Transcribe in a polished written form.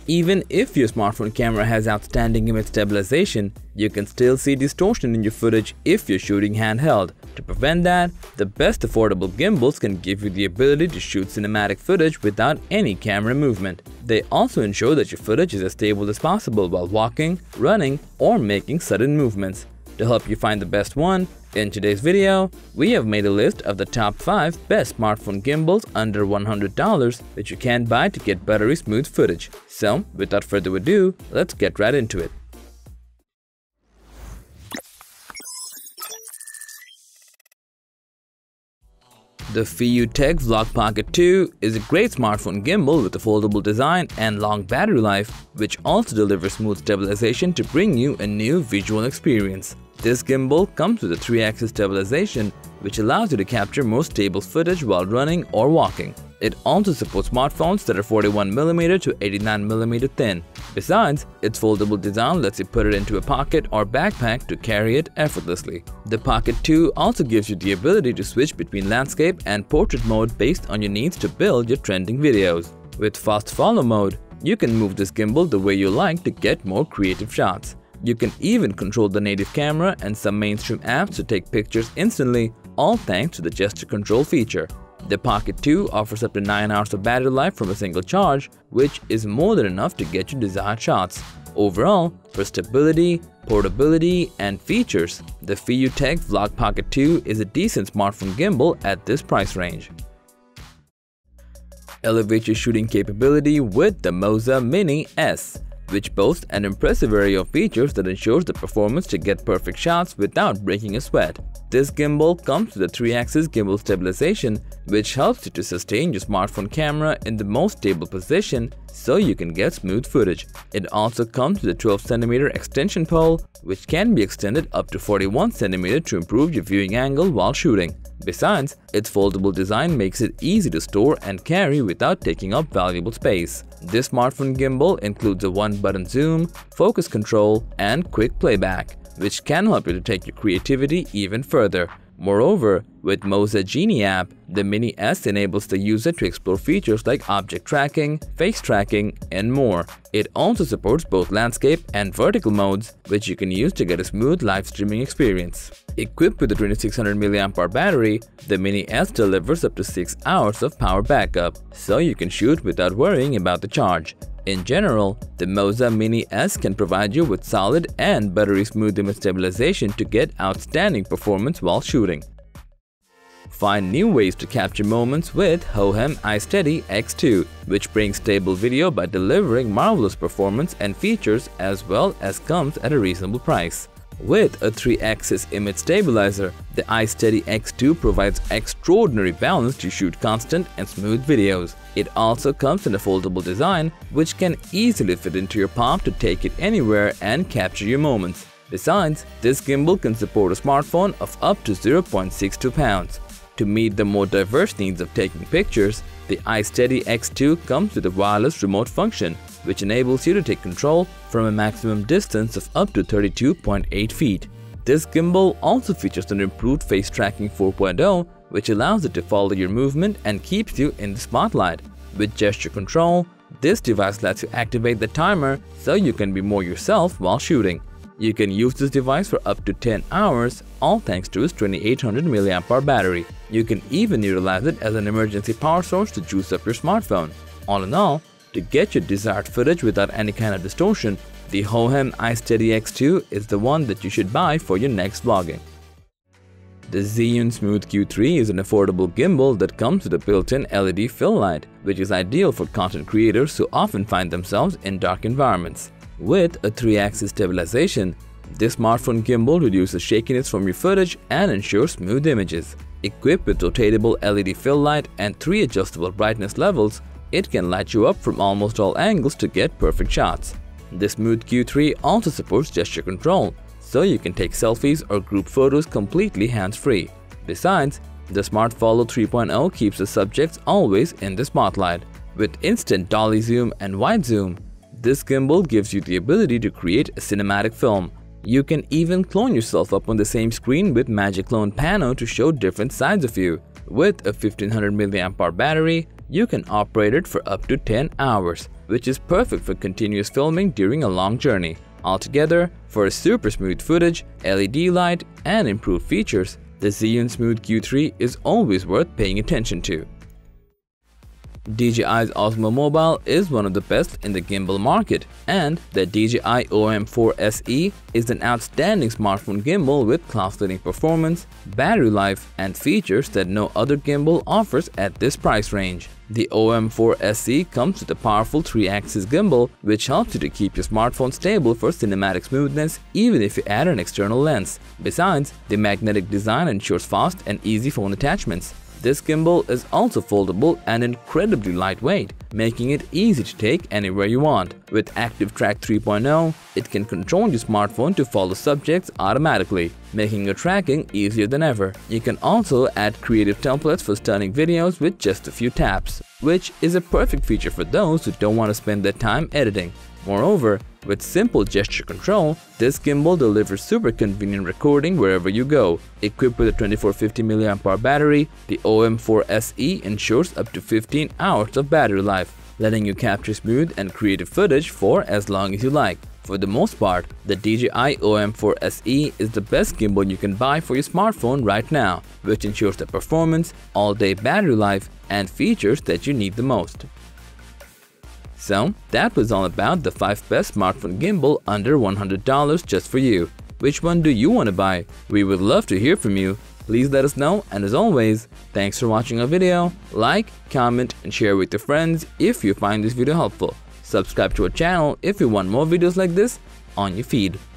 Even if your smartphone camera has outstanding image stabilization, you can still see distortion in your footage if you're shooting handheld. To prevent that, the best affordable gimbals can give you the ability to shoot cinematic footage without any camera movement. They also ensure that your footage is as stable as possible while walking, running, or making sudden movements. To help you find the best one, in today's video, we have made a list of the top 5 best smartphone gimbals under $100 that you can buy to get buttery smooth footage. So, without further ado, let's get right into it. The Fiutech Vlog Pocket 2 is a great smartphone gimbal with a foldable design and long battery life, which also delivers smooth stabilization to bring you a new visual experience. This gimbal comes with a 3-axis stabilization, which allows you to capture more stable footage while running or walking. It also supports smartphones that are 41mm to 89mm thin. Besides, its foldable design lets you put it into a pocket or backpack to carry it effortlessly. The Pocket 2 also gives you the ability to switch between landscape and portrait mode based on your needs to build your trending videos. With Fast Follow mode, you can move this gimbal the way you like to get more creative shots. You can even control the native camera and some mainstream apps to take pictures instantly, all thanks to the gesture control feature. The Pocket 2 offers up to 9 hours of battery life from a single charge, which is more than enough to get you desired shots. Overall, for stability, portability, and features, the Fiutech Vlog Pocket 2 is a decent smartphone gimbal at this price range. Elevate your shooting capability with the Moza Mini S, which boasts an impressive array of features that ensures the performance to get perfect shots without breaking a sweat. This gimbal comes with a 3-axis gimbal stabilization, which helps you to sustain your smartphone camera in the most stable position so you can get smooth footage. It also comes with a 12cm extension pole, which can be extended up to 41cm to improve your viewing angle while shooting. Besides, its foldable design makes it easy to store and carry without taking up valuable space. This smartphone gimbal includes a 1-button zoom, focus control, and quick playback, which can help you to take your creativity even further. Moreover, with Moza Genie app, the Mini S enables the user to explore features like object tracking, face tracking, and more. It also supports both landscape and vertical modes, which you can use to get a smooth live streaming experience. Equipped with a 2600 mAh battery, the Mini S delivers up to 6 hours of power backup, so you can shoot without worrying about the charge. In general, the Moza Mini S can provide you with solid and buttery smooth image stabilization to get outstanding performance while shooting. Find new ways to capture moments with Hohem iSteady X2, which brings stable video by delivering marvelous performance and features as well as comes at a reasonable price. With a 3-axis image stabilizer, the iSteady X2 provides extraordinary balance to shoot constant and smooth videos. It also comes in a foldable design, which can easily fit into your palm to take it anywhere and capture your moments. Besides, this gimbal can support a smartphone of up to 0.62 pounds. To meet the more diverse needs of taking pictures, the iSteady X2 comes with a wireless remote function, which enables you to take control from a maximum distance of up to 32.8 feet. This gimbal also features an improved face tracking 4.0, which allows it to follow your movement and keeps you in the spotlight. With gesture control, this device lets you activate the timer so you can be more yourself while shooting. You can use this device for up to 10 hours, all thanks to its 2800 mAh battery. You can even utilize it as an emergency power source to juice up your smartphone. All in all, to get your desired footage without any kind of distortion, the Hohem iSteady X2 is the one that you should buy for your next vlogging. The Zhiyun Smooth Q3 is an affordable gimbal that comes with a built-in LED fill light, which is ideal for content creators who often find themselves in dark environments. With a 3-axis stabilization, this smartphone gimbal reduces shakiness from your footage and ensures smooth images. Equipped with rotatable LED fill light and 3 adjustable brightness levels, it can light you up from almost all angles to get perfect shots. The Smooth Q3 also supports gesture control, so you can take selfies or group photos completely hands-free. Besides, the Smart Follow 3.0 keeps the subjects always in the spotlight. With instant dolly zoom and wide zoom, this gimbal gives you the ability to create a cinematic film. You can even clone yourself up on the same screen with Magic Clone Pano to show different sides of you. With a 1500 mAh battery, you can operate it for up to 10 hours. which is perfect for continuous filming during a long journey. Altogether, for a super smooth footage, LED light, and improved features, the Zhiyun Smooth Q3 is always worth paying attention to. DJI's Osmo Mobile is one of the best in the gimbal market, and the DJI OM4 SE is an outstanding smartphone gimbal with class-leading performance, battery life, and features that no other gimbal offers at this price range. The OM4 SE comes with a powerful 3-axis gimbal, which helps you to keep your smartphone stable for cinematic smoothness even if you add an external lens. Besides, the magnetic design ensures fast and easy phone attachments. This gimbal is also foldable and incredibly lightweight, making it easy to take anywhere you want. With Active Track 3.0, it can control your smartphone to follow subjects automatically, making your tracking easier than ever. You can also add creative templates for stunning videos with just a few taps, which is a perfect feature for those who don't want to spend their time editing. Moreover, with simple gesture control, this gimbal delivers super convenient recording wherever you go. Equipped with a 2450 mAh battery, the OM4 SE ensures up to 15 hours of battery life, letting you capture smooth and creative footage for as long as you like. For the most part, the DJI OM4 SE is the best gimbal you can buy for your smartphone right now, which ensures the performance, all-day battery life, and features that you need the most. So, that was all about the 5 best smartphone gimbal under $100 just for you. Which one do you want to buy? We would love to hear from you. Please let us know, and as always, thanks for watching our video. Like, comment, and share with your friends if you find this video helpful. Subscribe to our channel if you want more videos like this on your feed.